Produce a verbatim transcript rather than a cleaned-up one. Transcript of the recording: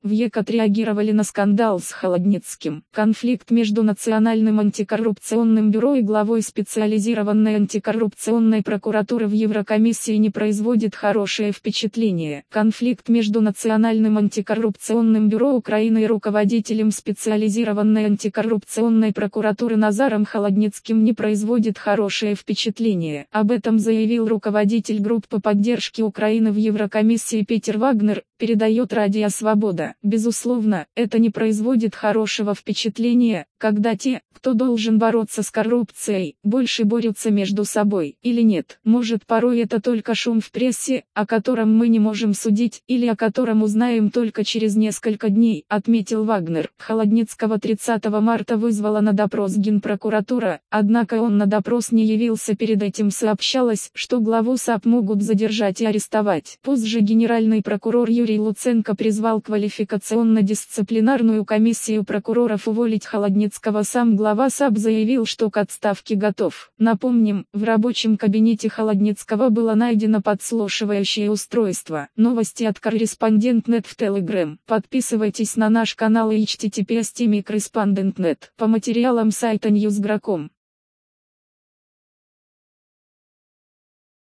В ЕК отреагировали на скандал с Холодницким. Конфликт между Национальным антикоррупционным бюро и главой специализированной антикоррупционной прокуратуры в Еврокомиссии не производит хорошее впечатление. Конфликт между Национальным антикоррупционным бюро Украины и руководителем специализированной антикоррупционной прокуратуры Назаром Холодницким не производит хорошее впечатление. Об этом заявил руководитель группы поддержки Украины в Еврокомиссии Петер Вагнер, передает Радио Свобода. Безусловно, это не производит хорошего впечатления, когда те, кто должен бороться с коррупцией, больше борются между собой, или нет. Может, порой это только шум в прессе, о котором мы не можем судить, или о котором узнаем только через несколько дней, отметил Вагнер. Холодницкого тридцатого марта вызвала на допрос Генпрокуратура, однако он на допрос не явился. Перед этим сообщалось, что главу САП могут задержать и арестовать. Позже генеральный прокурор Юрий Луценко призвал квалификационно-дисциплинарную комиссию прокуроров уволить Холодницкого. Сам глава САП заявил, что к отставке готов. Напомним, в рабочем кабинете Холодницкого было найдено подслушивающее устройство. Новости от корреспондент точка нет в Telegram. Подписывайтесь на наш канал и эйч ти ти пи эс точка корреспондент точка нет. По материалам сайта ньюс точка гром.